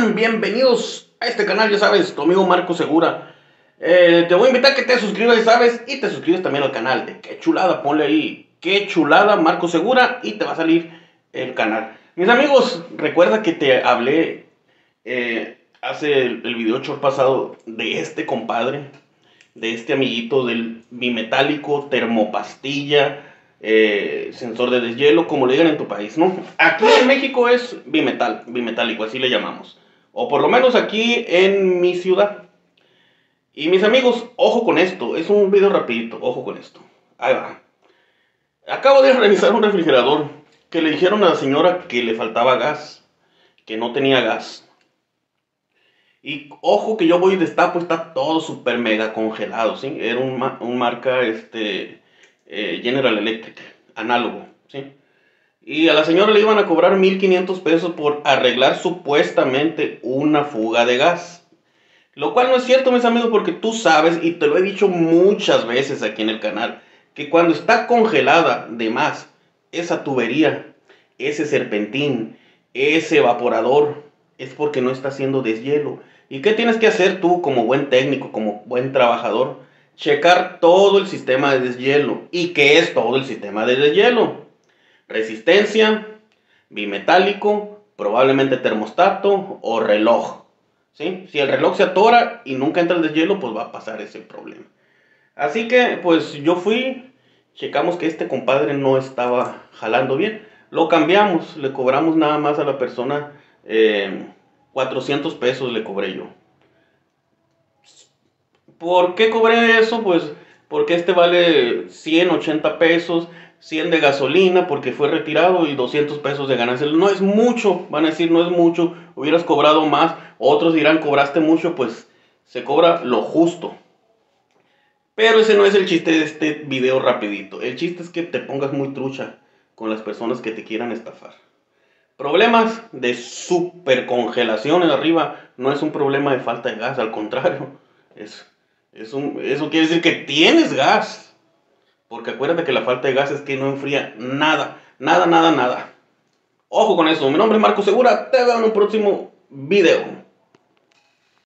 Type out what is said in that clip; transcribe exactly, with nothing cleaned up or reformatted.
están? Bienvenidos a este canal, ya sabes, tu amigo Marco Segura. Eh, te voy a invitar a que te suscribas, ya sabes, y te suscribes también al canal de Qué Chulada, ponle ahí, Qué Chulada Marco Segura, y te va a salir el canal. Mis amigos, recuerda que te hablé eh, hace el, el video short pasado de este compadre, de este amiguito del bimetálico, termopastilla, eh, sensor de deshielo, como le digan en tu país, ¿no? Aquí en México es bimetal, bimetálico, así le llamamos. O por lo menos aquí en mi ciudad. Y mis amigos, ojo con esto, es un video rapidito, ojo con esto. Ahí va. Acabo de revisar un refrigerador que le dijeron a la señora que le faltaba gas, que no tenía gas. Y ojo que yo voy y destapo, está todo super mega congelado, ¿sí? Era un, un marca este, eh, General Electric, análogo, ¿sí? Y a la señora le iban a cobrar mil quinientos pesos por arreglar supuestamente una fuga de gas. Lo cual no es cierto, mis amigos, porque tú sabes, y te lo he dicho muchas veces aquí en el canal, que cuando está congelada de más esa tubería, ese serpentín, ese evaporador, es porque no está haciendo deshielo. ¿Y qué tienes que hacer tú como buen técnico, como buen trabajador? Checar todo el sistema de deshielo. ¿Y qué es todo el sistema de deshielo? Resistencia, bimetálico, probablemente termostato o reloj. ¿Sí? Si el reloj se atora y nunca entra el deshielo, pues va a pasar ese problema. Así que pues yo fui, checamos que este compadre no estaba jalando bien. Lo cambiamos, le cobramos nada más a la persona eh, cuatrocientos pesos le cobré yo. ¿Por qué cobré eso? Pues porque este vale ciento ochenta pesos, cien de gasolina porque fue retirado y doscientos pesos de ganancia. No es mucho, van a decir no es mucho, hubieras cobrado más. Otros dirán cobraste mucho, pues se cobra lo justo. Pero ese no es el chiste de este video rapidito. El chiste es que te pongas muy trucha con las personas que te quieran estafar. Problemas de supercongelación arriba no es un problema de falta de gas, al contrario. Es, es un, eso quiere decir que tienes gas. Porque acuérdate que la falta de gas es que no enfría nada, nada, nada, nada. Ojo con eso. Mi nombre es Marco Segura. Te veo en un próximo video.